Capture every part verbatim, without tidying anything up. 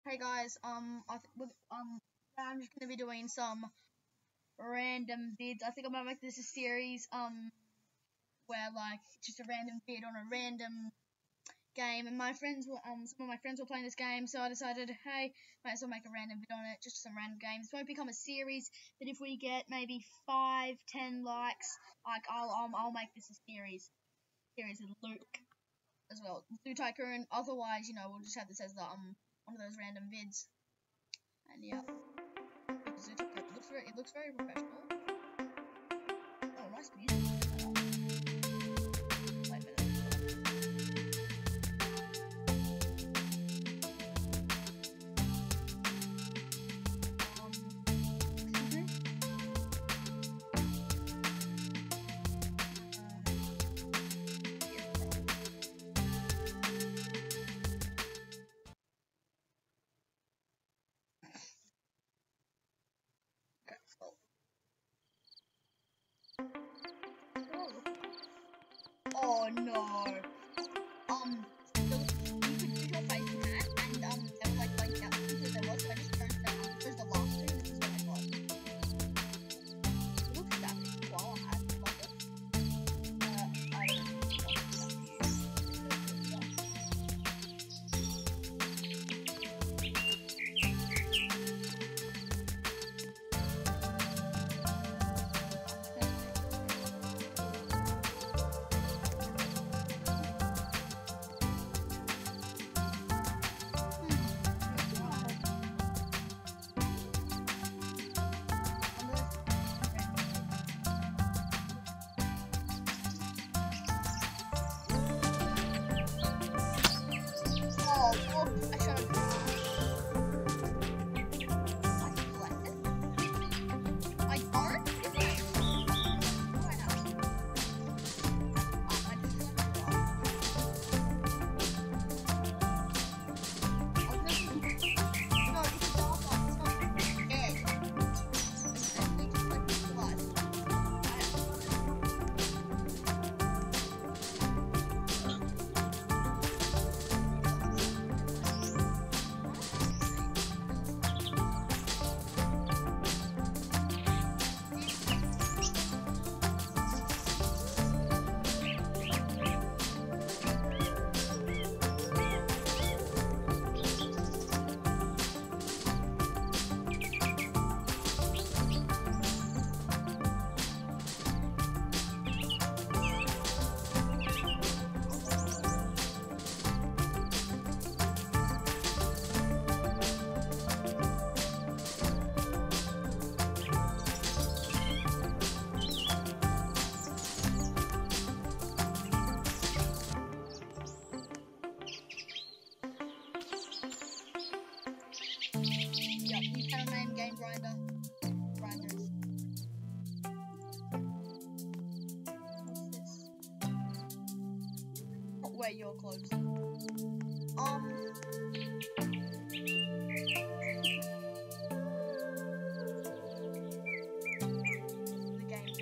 Hey guys, um, I th with, um, I'm just gonna be doing some random vids. I think I'm gonna make this a series, um, where like just a random vid on a random game. And my friends were, um, some of my friends were playing this game, so I decided, hey, might as well make a random vid on it, just some random games. It won't become a series, but if we get maybe five, ten likes, like I'll, I'll, I'll make this a series, series with Luke as well, Zoo Tycoon. Otherwise, you know, we'll just have this as the um one of those random vids. And yeah, it looks very, it looks very professional. Oh, nice music. Wait a minute. Um, excuse me? Uh, here. Okay, well. Oh no. Um, so you could use your face in that, and um, there were like blank out things that there was, so I just chose the, um, chose the last two, and this is what I got. It looks savage. Wow, I love it. Uh, I don't know. Oh, well, I should have I can collect it. I aren't? Is it? Why not? Um, I just feel like I'm wrong. I was making... No, it's a dog box. It's not dead. It's actually just like blood. I Yep, new channel name, Game Grinder. Grinders. What's this? Not wear your clothes. Um. The game.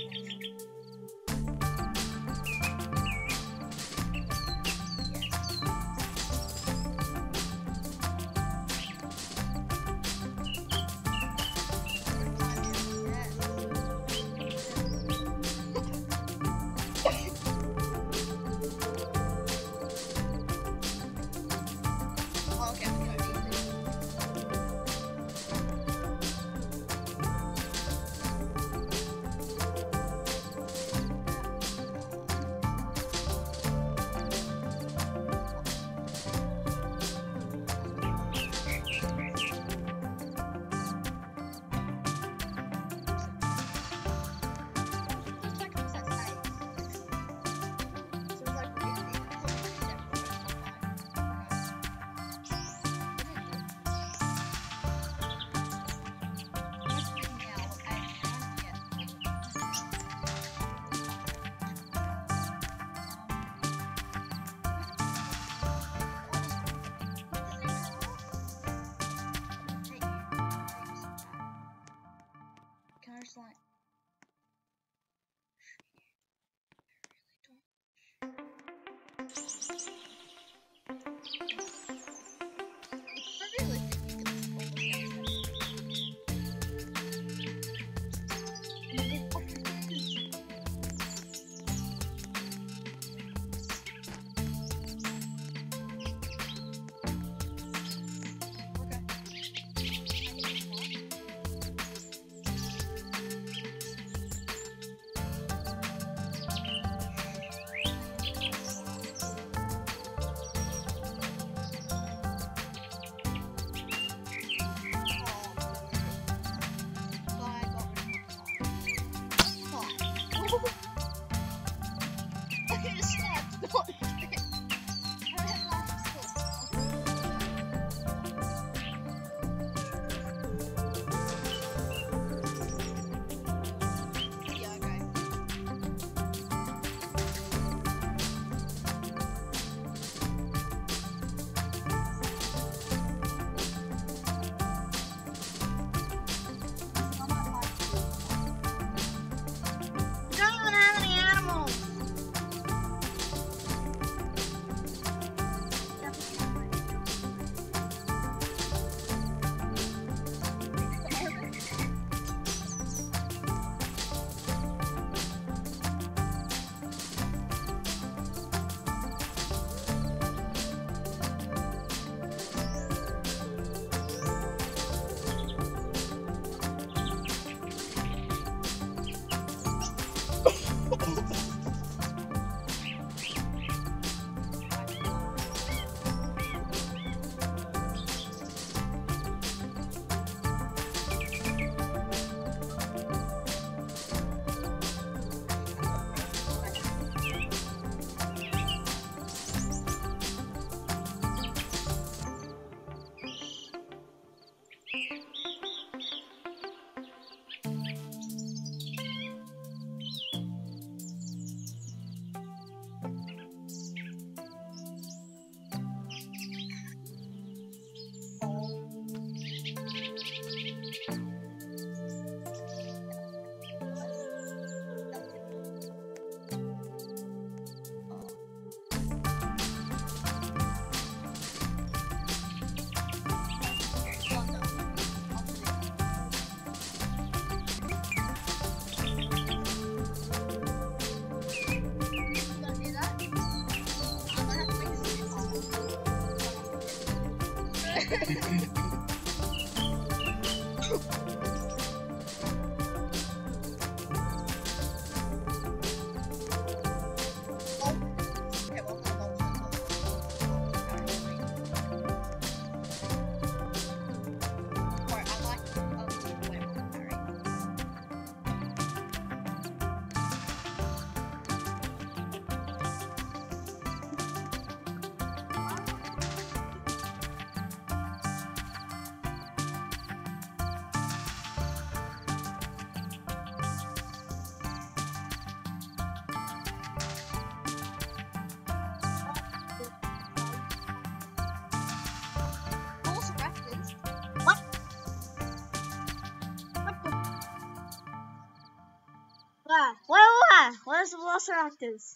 Where? Where? Where? Where's the Velociraptors?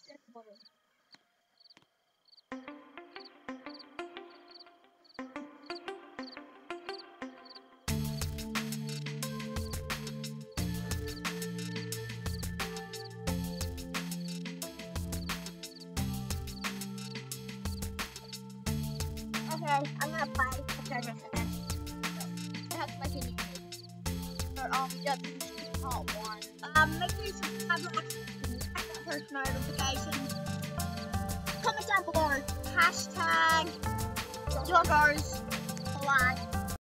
Okay, I'm gonna play the treasure for this. I have to make a new video. But, um, yeah, this is part one. Um, make sure you subscribe, like, and push notifications. Comment down below. Hashtag Doggos Flag.